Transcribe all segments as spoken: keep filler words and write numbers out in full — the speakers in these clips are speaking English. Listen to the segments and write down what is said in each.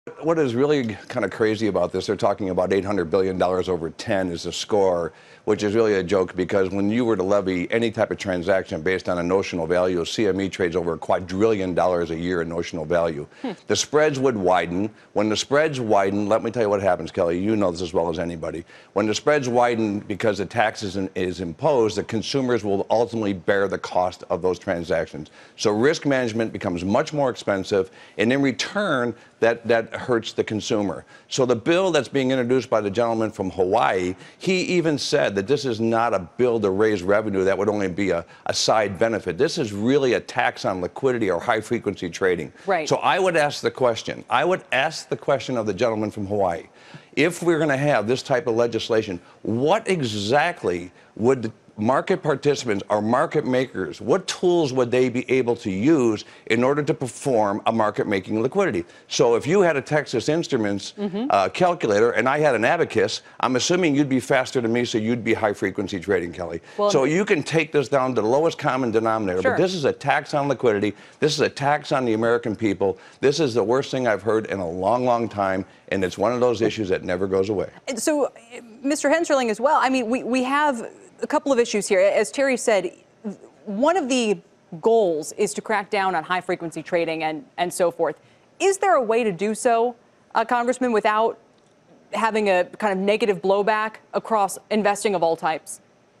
What is really kind of crazy about this, they're talking about eight hundred billion dollars over ten is the score, which is really a joke because when you were to levy any type of transaction based on a notional value, C M E trades over a quadrillion dollars a year in notional value. Hmm. The spreads would widen. When the spreads widen, let me tell you what happens, Kelly. You know this as well as anybody. When the spreads widen because the tax is, in, is imposed, the consumers will ultimately bear the cost of those transactions. So risk management becomes much more expensive, and in return, that, that hurts the consumer. So the bill that's being introduced by the gentleman from Hawaii, he even said that this is not a bill to raise revenue. That would only be a, a side benefit. This is really a tax on liquidity or high-frequency trading. Right. So I would ask the question, I would ask the question of the gentleman from Hawaii, if we're going to have this type of legislation, what exactly would the market participants or market makers, what tools would they be able to use in order to perform a market-making liquidity? So if you had a Texas Instruments mm-hmm. uh, calculator and I had an Abacus, I'm assuming you'd be faster than me, so you'd be high-frequency trading, Kelly. Well, so you can take this down to the lowest common denominator, sure. but this is a tax on liquidity. This is a tax on the American people. This is the worst thing I've heard in a long, long time, and it's one of those issues that never goes away. So, Mister Hensarling as well, I mean, we, we have a couple of issues here. As Terry said, one of the goals is to crack down on high-frequency trading and, and so forth. Is there a way to do so, uh, Congressman, without having a kind of negative blowback across investing of all types?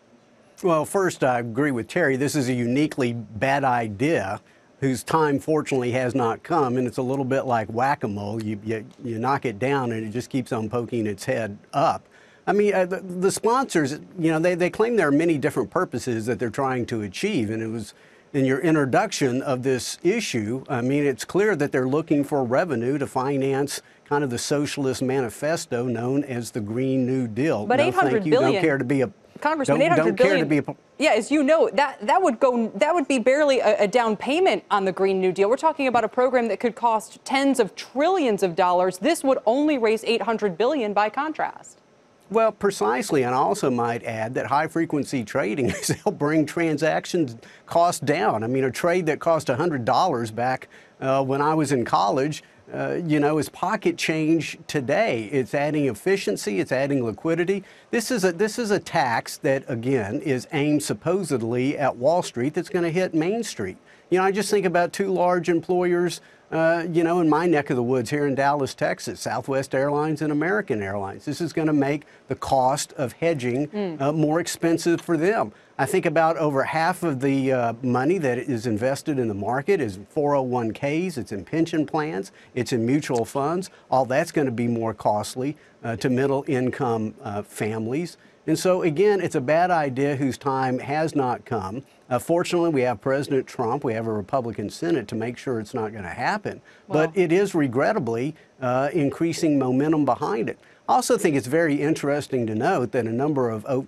Well, first, I agree with Terry. This is a uniquely bad idea whose time, fortunately, has not come. And it's a little bit like whack-a-mole. You, you, you knock it down, and it just keeps on poking its head up. I mean, uh, the, the sponsors, you know, they, they claim there are many different purposes that they're trying to achieve. And it was in your introduction of this issue, I mean, it's clear that they're looking for revenue to finance kind of the socialist manifesto known as the Green New Deal. But no, eight hundred thank you. billion. Don't care to be a Congressman, don't, eight hundred don't billion. Care to be a, yeah, as you know, that that would go. That would be barely a, a down payment on the Green New Deal. We're talking about a program that could cost tens of trillions of dollars. This would only raise eight hundred billion by contrast. Well, precisely, and I also might add that high-frequency trading has helped bring transactions costs down. I mean, a trade that cost one hundred dollars back uh, when I was in college, uh, you know, is pocket change today. It's adding efficiency, it's adding liquidity. This is a this is a tax that, again, is aimed supposedly at Wall Street that's going to hit Main Street. You know, I just think about two large employers, Uh, you know, in my neck of the woods here in Dallas, Texas, Southwest Airlines and American Airlines. This is going to make the cost of hedging mm. uh, more expensive for them. I think about over half of the uh, money that is invested in the market is four oh one Ks, it's in pension plans, it's in mutual funds. All that's going to be more costly uh, to middle income uh, families. And so, again, it's a bad idea whose time has not come. Uh, fortunately, we have President Trump, we have a Republican Senate to make sure it's not going to happen. Well, but it is regrettably uh, increasing momentum behind it. I also think it's very interesting to note that a number of o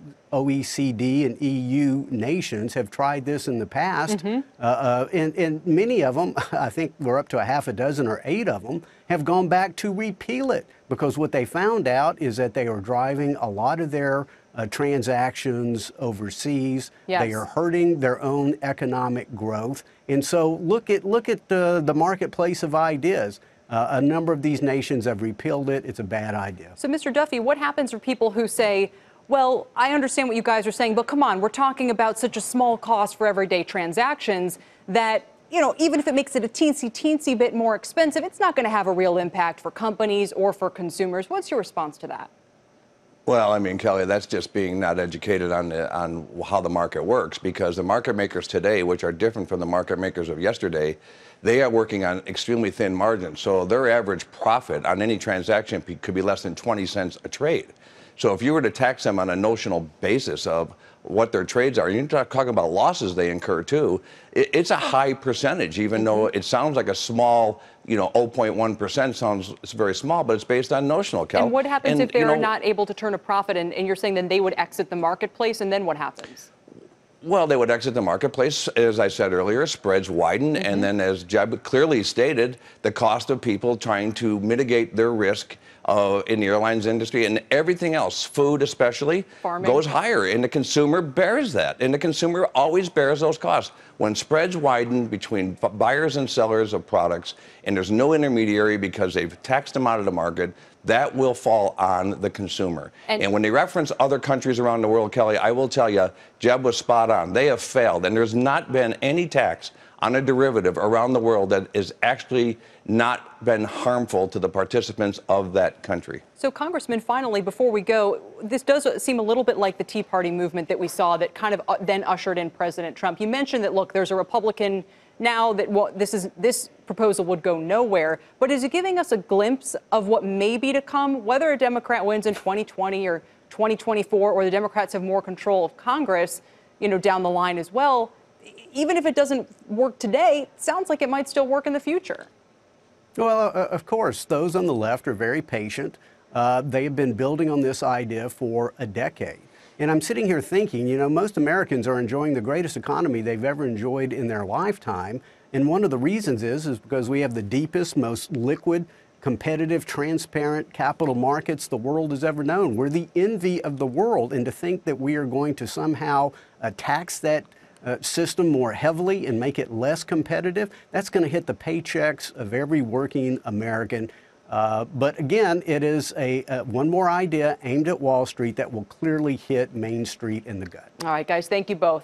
OECD and E U nations have tried this in the past, mm-hmm. uh, uh, and, and many of them, I think we're up to a half a dozen or eight of them, have gone back to repeal it because what they found out is that they are driving a lot of their Uh, transactions overseas. Yes. They are hurting their own economic growth. And so look at look at the, the marketplace of ideas. Uh, a number of these nations have repealed it. It's a bad idea. So, Mister Duffy, what happens for people who say, well, I understand what you guys are saying, but come on, we're talking about such a small cost for everyday transactions that, you know, even if it makes it a teensy, teensy bit more expensive, it's not going to have a real impact for companies or for consumers. What's your response to that? Well, I mean, Kelly, that's just being not educated on the, on how the market works, because the market makers today, which are different from the market makers of yesterday, they are working on extremely thin margins. So their average profit on any transaction could be less than twenty cents a trade. So if you were to tax them on a notional basis of what their trades are, you're not talking about losses they incur too. It, it's a high percentage, even mm-hmm. though it sounds like a small, you know, zero point one percent sounds it's very small, but it's based on notional, Kel. And what happens and, if they're you know, not able to turn a profit, and, and you're saying then they would exit the marketplace, and then what happens? Well, they would exit the marketplace, as I said earlier, spreads widen, mm-hmm. and then as Jeb clearly stated, the cost of people trying to mitigate their risk uh, in the airlines industry, and everything else, food especially, Farming. goes higher, and the consumer bears that, and the consumer always bears those costs. When spreads widen between buyers and sellers of products, and there's no intermediary because they've taxed them out of the market, that will fall on the consumer. And, and when they reference other countries around the world, Kelly, I will tell you, Jeb was spot on. They have failed, and there's not been any tax on a derivative around the world that has actually not been harmful to the participants of that country. So, Congressman, finally, before we go, this does seem a little bit like the Tea Party movement that we saw that kind of uh, then ushered in President Trump. You mentioned that, look, there's a Republican now that well, this is this proposal would go nowhere, but is it giving us a glimpse of what may be to come, whether a Democrat wins in twenty twenty or twenty twenty-four, or the Democrats have more control of Congress, you know, down the line as well? Even if it doesn't work today, it sounds like it might still work in the future. Well, uh, of course, those on the left are very patient. Uh, they have been building on this idea for a decade. And I'm sitting here thinking, you know, most Americans are enjoying the greatest economy they've ever enjoyed in their lifetime. And one of the reasons is, is because we have the deepest, most liquid, competitive, transparent capital markets the world has ever known. We're the envy of the world. And to think that we are going to somehow uh, tax that Uh, system more heavily and make it less competitive, that's going to hit the paychecks of every working American. Uh, but again, it is a uh, one more idea aimed at Wall Street that will clearly hit Main Street in the gut. All right, guys, thank you both.